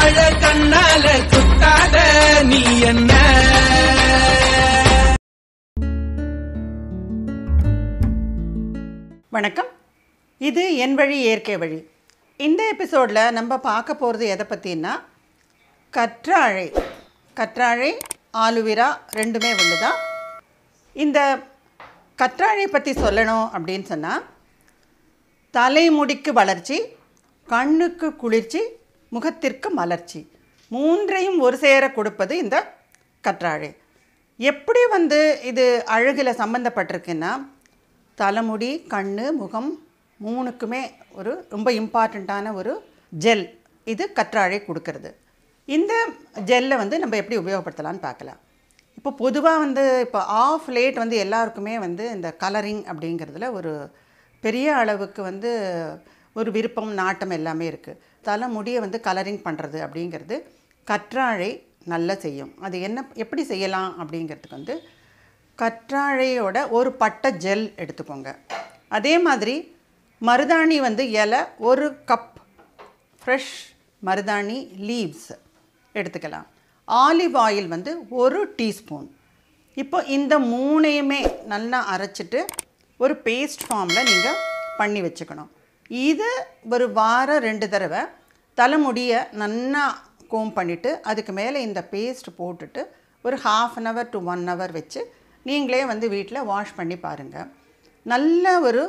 மழை கண்ணால குத்தாத நீ என்ன. வணக்கம், இது என் வழி இயற்கை வழி. இந்த எபிசோடில் நம்ம பார்க்க போகிறது எதை பற்றினா கற்றாழை ஆலுவிரா ரெண்டுமே ஒன்று தான். இந்த கற்றாழை பற்றி சொல்லணும் அப்படின்னு சொன்னால் தலைமுடிக்கு வளர்ச்சி, கண்ணுக்கு குளிர்ச்சி, முகத்திற்கு மலர்ச்சி, மூன்றையும் ஒரு சேர கொடுப்பது இந்த கற்றாழை. எப்படி இது அழகில் சம்மந்தப்பட்டிருக்குன்னா தலைமுடி, கண், முகம் மூணுக்குமே ஒரு ரொம்ப இம்பார்ட்டண்ட்டான ஒரு ஜெல் இது கற்றாழை கொடுக்கறது. இந்த ஜெல்லை நம்ம எப்படி உபயோகப்படுத்தலான்னு பார்க்கலாம். இப்போ பொதுவாக இப்போ ஆஃப் லேட் எல்லாருக்குமே இந்த கலரிங் அப்படிங்கிறதுல ஒரு பெரிய அளவுக்கு ஒரு விருப்பம், நாட்டம் எல்லாமே இருக்குது. தலைமுடியை கலரிங் பண்ணுறது அப்படிங்கிறது கற்றாழை நல்லா செய்யும். அது எப்படி செய்யலாம் அப்படிங்கிறதுக்கு கற்றாழையோட ஒரு பட்டை ஜெல் எடுத்துக்கோங்க. அதே மாதிரி மருதாணி இலை, ஒரு கப் ஃப்ரெஷ் மருதாணி லீவ்ஸ் எடுத்துக்கலாம். ஆலிவ் ஆயில் ஒரு டீஸ்பூன். இப்போ இந்த மூணையுமே நல்லா அரைச்சிட்டு ஒரு பேஸ்ட் ஃபார்மில் நீங்கள் பண்ணி வச்சுக்கணும். இது ஒரு வாரம் 2 தடவை தலைமுடியை நல்லா கோம் பண்ணிவிட்டு அதுக்கு மேலே இந்த பேஸ்ட் போட்டுட்டு ஒரு 1/2 hour to 1 hour வச்சு நீங்களே வீட்டில் வாஷ் பண்ணி பாருங்கள். நல்ல ஒரு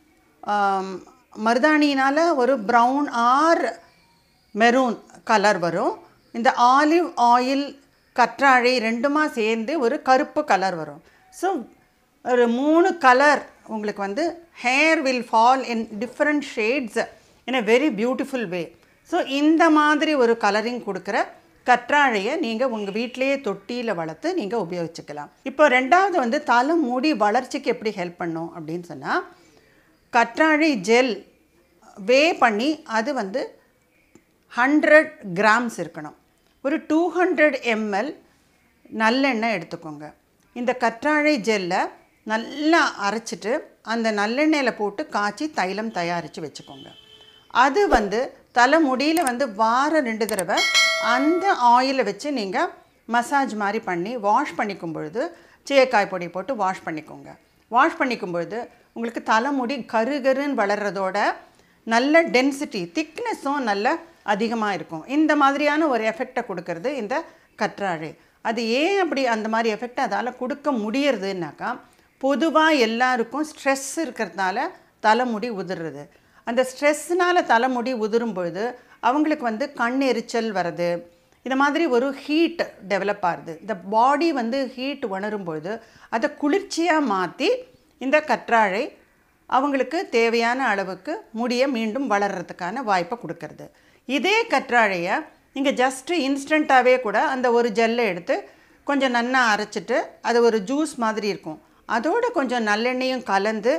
மருதாணினால் ஒரு ப்ரௌன் ஆர் மெரூன் கலர் வரும். இந்த ஆலிவ் ஆயில், கற்றாழை ரெண்டுமா சேர்ந்து ஒரு கருப்பு கலர் வரும். ஸோ ஒரு 3 கலர் உங்களுக்கு hair will fall in different shades in a very beautiful way. So இந்த மாதிரி ஒரு கலரிங் கொடுக்குற கற்றாழையை நீங்கள் உங்கள் வீட்டிலேயே தொட்டியில் வளர்த்து நீங்கள் உபயோகிச்சுக்கலாம். இப்போ ரெண்டாவது தலைமுடி வளர்ச்சிக்கு எப்படி ஹெல்ப் பண்ணும் அப்படின்னு சொன்னால் கற்றாழை ஜெல் வே பண்ணி அது 100 grams இருக்கணும். ஒரு 200 ml நல்லெண்ணெய் எடுத்துக்கோங்க. இந்த கற்றாழை ஜெல்லை நல்லா அரைச்சிட்டு அந்த நல்லெண்ணெயில் போட்டு காய்ச்சி தைலம் தயாரித்து வச்சுக்கோங்க. அது தலைமுடியில் வாரம் 2 தடவை அந்த ஆயிலை வச்சு நீங்கள் மசாஜ் மாதிரி பண்ணி வாஷ் பண்ணிக்கும் பொழுது சீயக்காய் பொடி போட்டு வாஷ் பண்ணிக்கோங்க. வாஷ் பண்ணிக்கும் பொழுது உங்களுக்கு தலைமுடி கருகருன்னு வளர்கிறதோட நல்ல டென்சிட்டி, திக்னஸும் நல்ல அதிகமாக இருக்கும். இந்த மாதிரியான ஒரு எஃபெக்டை கொடுக்கறது இந்த கற்றாழை. அது ஏன் அப்படி அந்த மாதிரி எஃபெக்ட் அதால் கொடுக்க முடியறதுனாக்கா, பொதுவாக எல்லாருக்கும் ஸ்ட்ரெஸ் இருக்கிறதுனால தலைமுடி உதிர்றது. அந்த ஸ்ட்ரெஸ்னால் தலைமுடி உதிரும் பொழுது அவங்களுக்கு கண் எரிச்சல் வர்றது, இந்த மாதிரி ஒரு ஹீட் டெவலப் ஆகுது. இந்த பாடி ஹீட் உணரும் பொழுது அதை குளிர்ச்சியாக மாற்றி இந்த கற்றாழை அவங்களுக்கு தேவையான அளவுக்கு முடியை மீண்டும் வளர்கிறதுக்கான வாய்ப்பை கொடுக்கறது. இதே கற்றாழையை நீங்கள் ஜஸ்ட்டு இன்ஸ்டண்ட்டாகவே கூட அந்த ஒரு ஜெல்லை எடுத்து கொஞ்சம் நன்னா அரைச்சிட்டு அது ஒரு ஜூஸ் மாதிரி இருக்கும், அதோடு கொஞ்சம் நல்லெண்ணெயும் கலந்து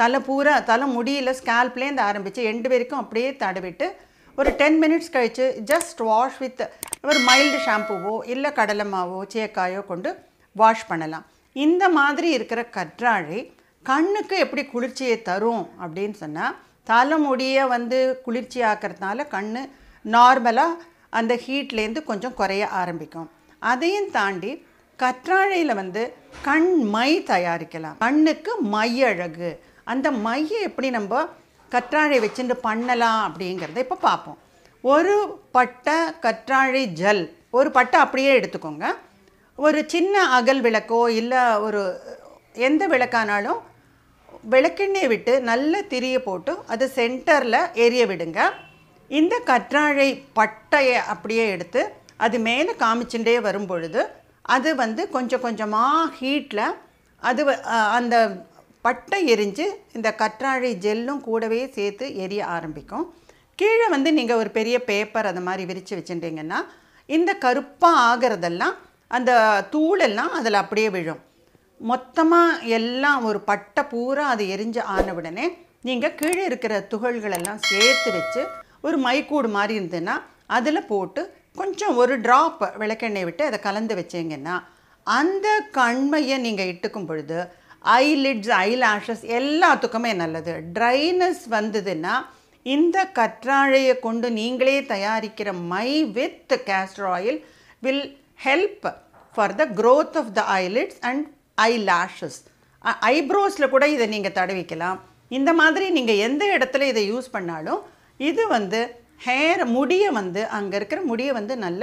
தலை முடியில் ஸ்கேல்ப்லேருந்து ஆரம்பித்து எண்டு வரைக்கும் அப்படியே தடவிட்டு ஒரு 10 minutes கழித்து ஜஸ்ட் வாஷ் வித் ஒரு மைல்டு ஷாம்புவோ இல்லை கடலை மாவோ சீயக்காயோ கொண்டு வாஷ் பண்ணலாம். இந்த மாதிரி இருக்கிற கற்றாழை கண்ணுக்கு எப்படி குளிர்ச்சியை தரும் அப்படின்னு சொன்னால், தலைமுடியை குளிர்ச்சி ஆக்கிறதுனால கண் நார்மலாக அந்த ஹீட்லேருந்து கொஞ்சம் குறைய ஆரம்பிக்கும். அதையும் தாண்டி கற்றாழையில் கண் மை தயாரிக்கலாம். கண்ணுக்கு மை அழகு. அந்த மையை எப்படி நம்ம கற்றாழை வச்சுட்டு பண்ணலாம் அப்படிங்கிறத இப்போ பார்ப்போம். ஒரு பட்டை கற்றாழை ஜெல், ஒரு பட்டை அப்படியே எடுத்துக்கோங்க. ஒரு சின்ன அகல் விளக்கோ இல்லை ஒரு எந்த விளக்கானாலும் விளக்கெண்ணெயை விட்டு நல்ல திரியை போட்டு அது சென்டரில் எரிய விடுங்க. இந்த கற்றாழை பட்டையை அப்படியே எடுத்து அது மேலே காமிச்சுட்டே வரும் பொழுது அது கொஞ்சம் கொஞ்சமாக ஹீட்டில் அது அந்த பட்டை எரிஞ்சு இந்த கற்றாழை ஜெல்லும் கூடவே சேர்த்து எரிய ஆரம்பிக்கும். கீழே நீங்கள் ஒரு பெரிய பேப்பர் அது மாதிரி விரித்து வச்சுட்டிங்கன்னா இந்த கருப்பாக ஆகிறதெல்லாம் அந்த தூளெல்லாம் அதில் அப்படியே விழும். மொத்தமாக எல்லாம் ஒரு பட்டை பூரா அது எரிஞ்சு ஆன உடனே நீங்கள் கீழே இருக்கிற துகள்களெல்லாம் சேர்த்து வச்சு ஒரு மைக்கூடு மாதிரி இருந்ததுன்னா அதில் போட்டு கொஞ்சம் ஒரு ட்ராப் விளக்கெண்ணெய் விட்டு அதை கலந்து வச்சிங்கன்னா அந்த கண்மையை நீங்கள் இட்டுக்கும் பொழுது ஐலிட்ஸ், ஐலாஷஸ் எல்லாத்துக்குமே நல்லது. ட்ரைனஸ் வந்ததுன்னா இந்த கற்றாழையை கொண்டு நீங்களே தயாரிக்கிற மை with castor oil will help for the growth of the eyelids and eyelashes. ஐப்ரோஸில் கூட இதை நீங்கள் தடவிக்கலாம். இந்த மாதிரி நீங்கள் எந்த இடத்துல இதை யூஸ் பண்ணாலும் இது வந்து முடியை வந்து அங்கே இருக்கிற முடியை வந்து நல்லா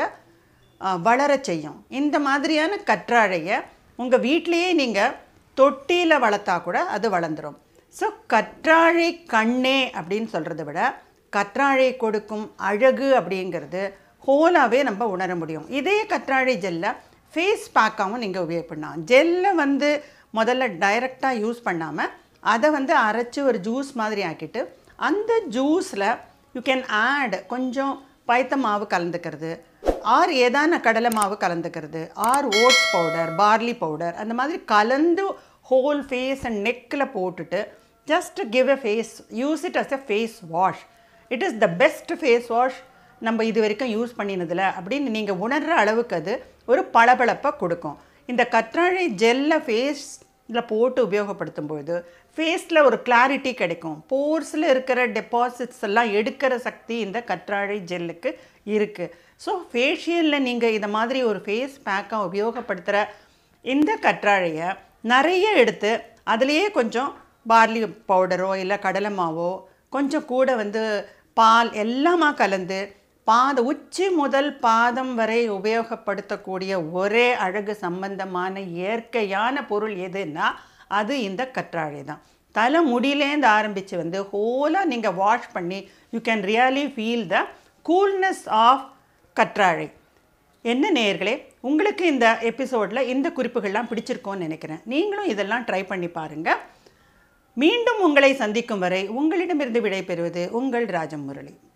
வளர செய்யும். இந்த மாதிரியான கற்றாழையை உங்கள் வீட்டிலையே நீங்கள் தொட்டியில் வளர்த்தா கூட அது வளர்ந்துடும். ஸோ கற்றாழை கண்ணே அப்படின்னு சொல்கிறத விட கற்றாழை கொடுக்கும் அழகு அப்படிங்கிறது ஹோலாகவே நம்ம உணர முடியும். இதே கற்றாழை ஜெல்லை ஃபேஸ் பேக்காகவும் நீங்கள் உபயோகப்படலாம். ஜெல்லை வந்து முதல்ல டைரெக்டாக யூஸ் பண்ணாமல் அதை வந்து அரைச்சி ஒரு ஜூஸ் மாதிரி ஆக்கிட்டு அந்த ஜூஸில் யூ கேன் ஆட் கொஞ்சம் பயத்த மாவு கலந்துக்கிறது, ஆர் ஏதான கடலை மாவு கலந்துக்கிறது, or oats powder, barley powder, அந்த மாதிரி கலந்து ஹோல் ஃபேஸ் அண்ட் நெக்கில் போட்டுட்டு just give a face, use it as a face wash. It is the best face wash நம்ம இது வரைக்கும் யூஸ் பண்ணினதில்ல அப்படின்னு நீங்கள் உணர்கிற அளவுக்கு அது ஒரு பளபளப்பை கொடுக்கும். இந்த கற்றாழை ஜெல்லை ஃபேஸில் போட்டு உபயோகப்படுத்தும் பொழுது ஃபேஸில் ஒரு கிளாரிட்டி கிடைக்கும். போர்ஸில் இருக்கிற டெபாசிட்ஸ் எல்லாம் எடுக்கிற சக்தி இந்த கற்றாழை ஜெல்லுக்கு இருக்குது. ஸோ ஃபேஷியலில் நீங்கள் இந்த மாதிரி ஒரு ஃபேஸ் பேக்காக உபயோகப்படுத்துகிற இந்த கற்றாழையை நிறைய எடுத்து அதுலேயே கொஞ்சம் பார்லி பவுடரோ இல்லை கடலை மாவோ கொஞ்சம் கூட வந்து பால் எல்லாமா கலந்து உச்சி முதல் பாதம் வரை உபயோகப்படுத்தக்கூடிய ஒரே அழகு சம்பந்தமான இயற்கையான பொருள் எதுன்னா அது இந்த கற்றாழை தான். தலை முடியிலேருந்து ஆரம்பித்து வந்து ஹோலாக நீங்கள் வாஷ் பண்ணி you can really feel the coolness of கற்றாழை. என்ன நேயர்களே, உங்களுக்கு இந்த எபிசோடில் இந்த குறிப்புகள்லாம் பிடிச்சிருக்கோன்னு நினைக்கிறேன். நீங்களும் இதெல்லாம் ட்ரை பண்ணி பாருங்கள். மீண்டும் உங்களை சந்திக்கும் வரை உங்களிடமிருந்து விடைபெறுவது உங்கள் ராஜமுரளி.